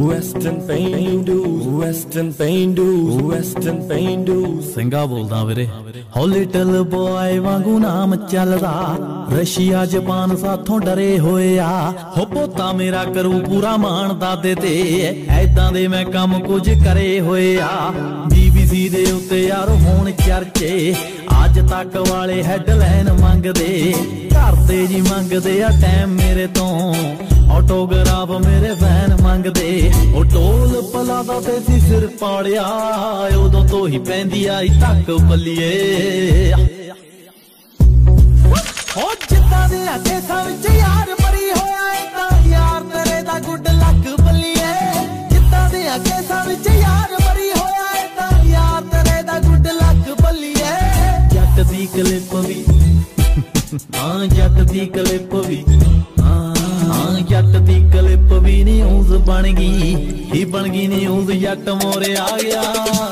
Western पेंडू ਸਿੰਘਾ ਬੋਲਦਾ ਵੀਰੇ ਹੋ ਲਿਟਲ ਬॉय ਵਾਂਗੂ ਨਾਮ ਚੱਲਦਾ ਰਸ਼ੀਆ ਜਾਪਾਨ ਸਾਥੋਂ ਡਰੇ ਹੋਏ ਆ ਹੋ ਪੋਤਾ ਮੇਰਾ ਕਰੂ ਪੂਰਾ ਮਾਣ ਦਾਦੇ ਤੇ ਐਦਾਂ ਦੇ ਮੈਂ ਕੰਮ ਕੁਝ ਕਰੇ ਹੋਏ ਆ BBC ਦੇ ਉੱਤੇ ਯਾਰ ਹੋਣ ਚਰਚੇ ਅੱਜ ਤੱਕ ਵਾਲੇ ਹੈਡਲਾਈਨ ਮੰਗਦੇ ਘਰ ਤੇ ਜੀ ਮੰਗਦੇ ਆ ਟਾਈਮ ਮੇਰੇ ਤੋਂ ਆਟੋਗ੍ਰਾਫ ਮੇਰੇ ਫੈਨ ਮੰਗਦੇ ਉਹ ਟੋਲ ਪਲਾਦਾ ਤੇ ਸੀ ਸਿਰ ਪਾੜਿਆ ਉਦੋਂ ਤੋਂ ਹੀ ਪੈਂਦੀ ਆਈ ਤੱਕ ਬੱਲੀਏ ਹੋ ਜਿੱਦਾਂ ਦੇ ਅੱਗੇ ਵਿੱਚ ਯਾਰ ਮਰੀ ਹੋਇਆ ਏ ਤਾਂ ਯਾਰ ਤੇਰੇ ਦਾ ਗੁੱਡ ਲੱਕ ਬੱਲੀਏ ਜਿੱਦਾਂ ਦੇ ਅੱਗੇ ਵਿੱਚ ਯਾਰ ਮਰੀ ਹੋਇਆ ਏ ਤਾਂ ਯਾਰ ਤੇਰੇ ਦਾ ਗੁੱਡ ਲੱਕ ਬੱਲੀਏ ਜੱਟ ਦੀ ਕਲਿੱਪ ਵੀ ਹਾਂ ਜੱਟ ਦੀ ਕਲਿੱਪ ਵੀ जट दी क्लिप भी न्यूज़ बन गई न्यूज़ जट मोरे आ गया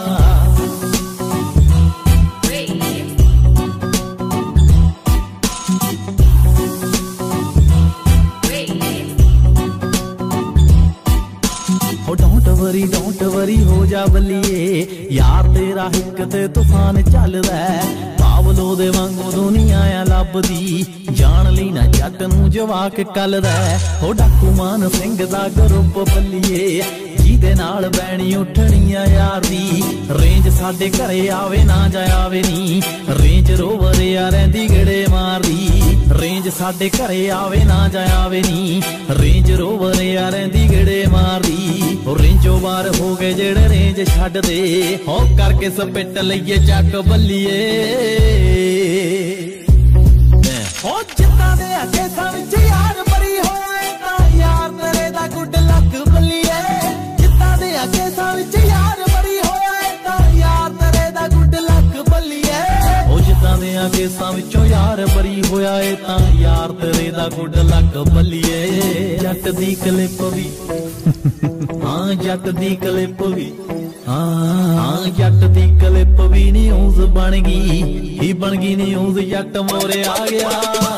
डोंट वरी हो जा बलिए यार तेरा हिक ते तूफान चलदा पावलो दे वांगू दुनिया आ लभदी जान ली ना जट नू जवाक कलदा हो डाकू मान सिंह दा ग्रुप बलिए जिहदे नाल बैणी उठणी आ यार दी रेंज साडे घरे आवे ना जावे नी रेंज रोवर आ रहिंदी गेड़े मारदी रेंज साडे घरे आवे ना जावे नी रेंज रोवर आ रहिंदी गेड़े मारदी रेंजो बार हो गए जेड़े रेंज छड्ड दे हो करके सपिट लईए चक बल्लीए हो जिद्दां दे अगे विच यार मरी होया ए तां यार तेरे दा गुड लक बल्लीए जिद्दां दे अगे विच यार मरी होया ए तां यार तेरे दा गुड लक बल्लीए हो जिद्दां दे अगे विचों यार मरी होया ए तां यार तेरे दा गुड लक बल्लीए जट दी क्लिप भी हाँ जट दी क्लिप भी हाँ जट दी क्लिप भी न्यूज़ बन गई न्यूज़ जट मोरे आ गया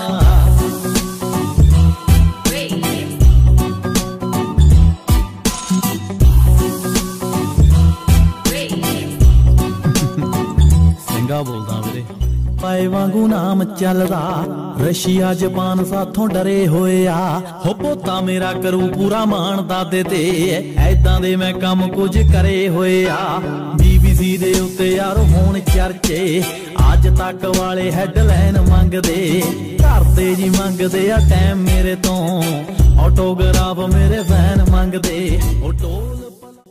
ਸਿੰਘਾ ਬੋਲਦਾ ਵੀਰੇ ਪਾਏ ਵਾਂਗੂ ਨਾਮ ਚੱਲਦਾ ਰਸ਼ੀਆ ਜਾਪਾਨ ਸਾਥੋਂ ਡਰੇ ਹੋਏ ਆ ਹੋ ਪੋਤਾ ਮੇਰਾ ਕਰੂ ਪੂਰਾ ਮਾਣ ਦਾਦੇ ਤੇ ਐਦਾਂ ਦੇ ਮੈਂ ਕੰਮ ਕੁਝ ਕਰੇ ਹੋਏ ਆ BBC ਦੇ ਉੱਤੇ ਯਾਰ ਹੋਣ ਚਰਚੇ ਅੱਜ ਤੱਕ ਵਾਲੇ ਹੈਡਲਾਈਨ ਮੰਗਦੇ ਘਰ ਤੇ ਜੀ ਮੰਗਦੇ ਆ ਟਾਈਮ ਮੇਰੇ ਤੋਂ ਆਟੋਗ੍ਰਾਫ ਮੇਰੇ ਫੈਨ ਮੰਗਦੇ ਉਹ ਟੋਲ